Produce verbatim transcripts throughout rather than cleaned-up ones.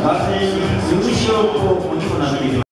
完全に優勝候補にもなっています。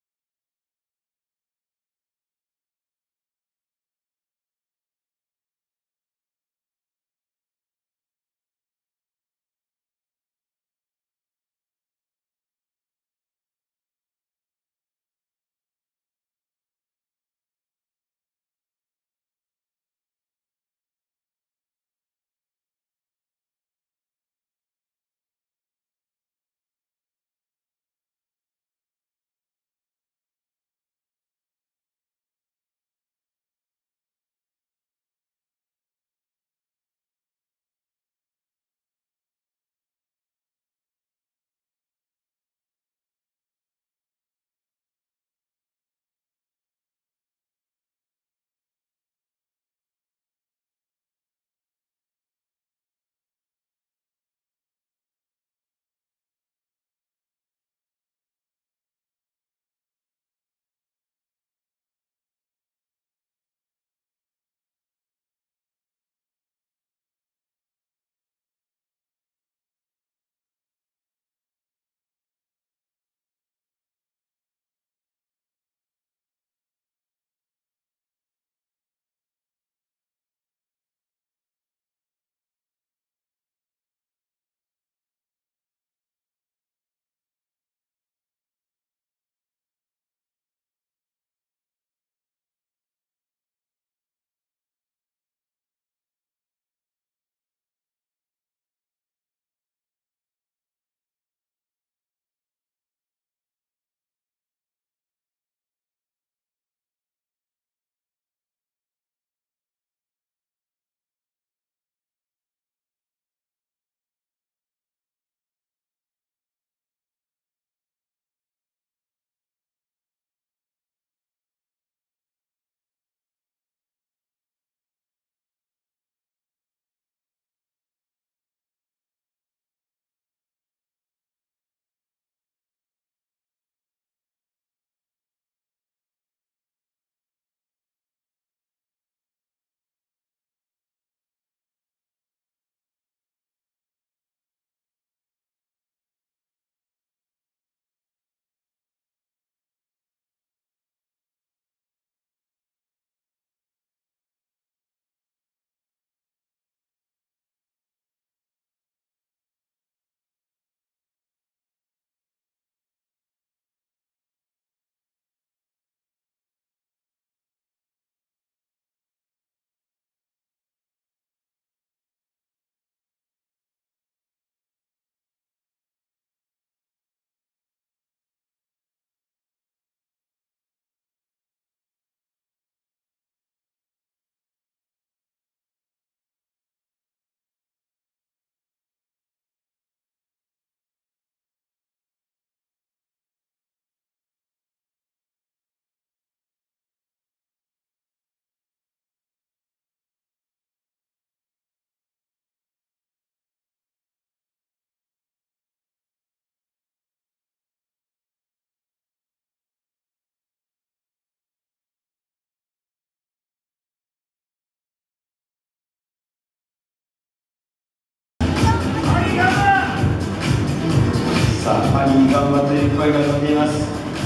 さあ、パリに頑張という声が飛んでいます。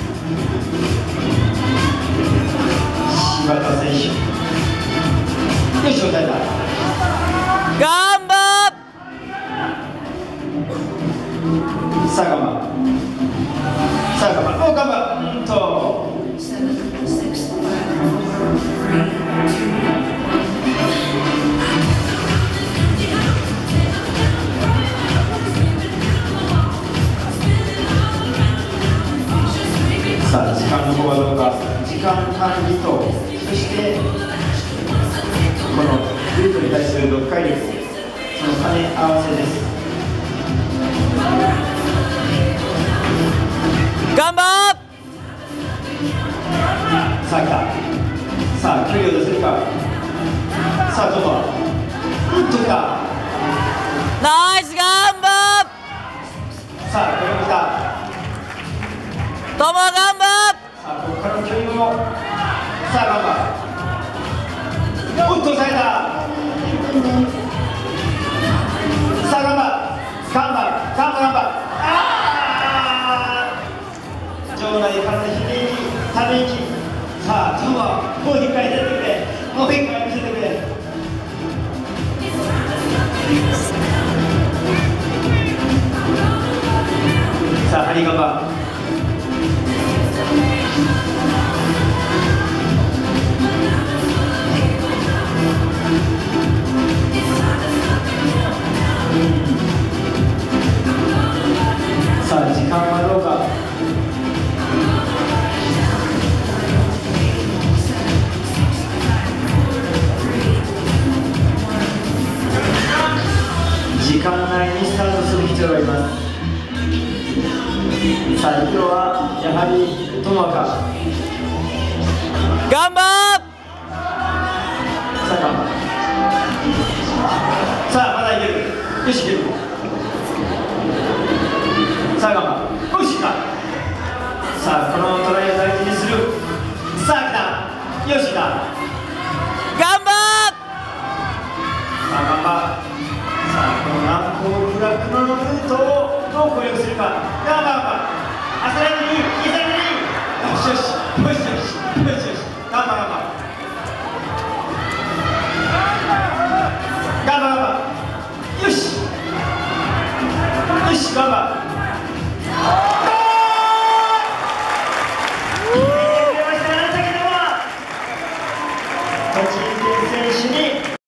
柴田選手、よいしょ、抑えた。 ガンバさあ、ガンバさあ、ガンバおガンバうんとさあ、時間の方はどうか。時間管理と、そしてこのルートに対する読解力、その兼ね合わせです。 ガンバさあ来た。さあ距離を出せるか。さあどうぞ。うんときた。 ナイスガンバさあこれも来た。 トモガンバさあここからの距離も。さあガンバ。おっと抑えた。さあガンバガンバガンバガンバ。あリンチ。さあトモ、もう一回出てくれ、もう一回見せてくれ。さあハリーガンバ。さあ時間はどうか。時間内にスタートする必要があります。さあ今日はやはりトモか。 ガンバさあガンバ。さあまだいける。よしいける。さあガンバ。よしか。さあこのトライを大事にする。さあ来た。よしだ。 ガンバさあガンバ。さあこの難攻不落のルートをどう攻略するか。ガンバガンバ。アスライトにいざに。よしよしよしよしよしよし。ガンバガンバ。ガンバガンバ。よしよしガンバ。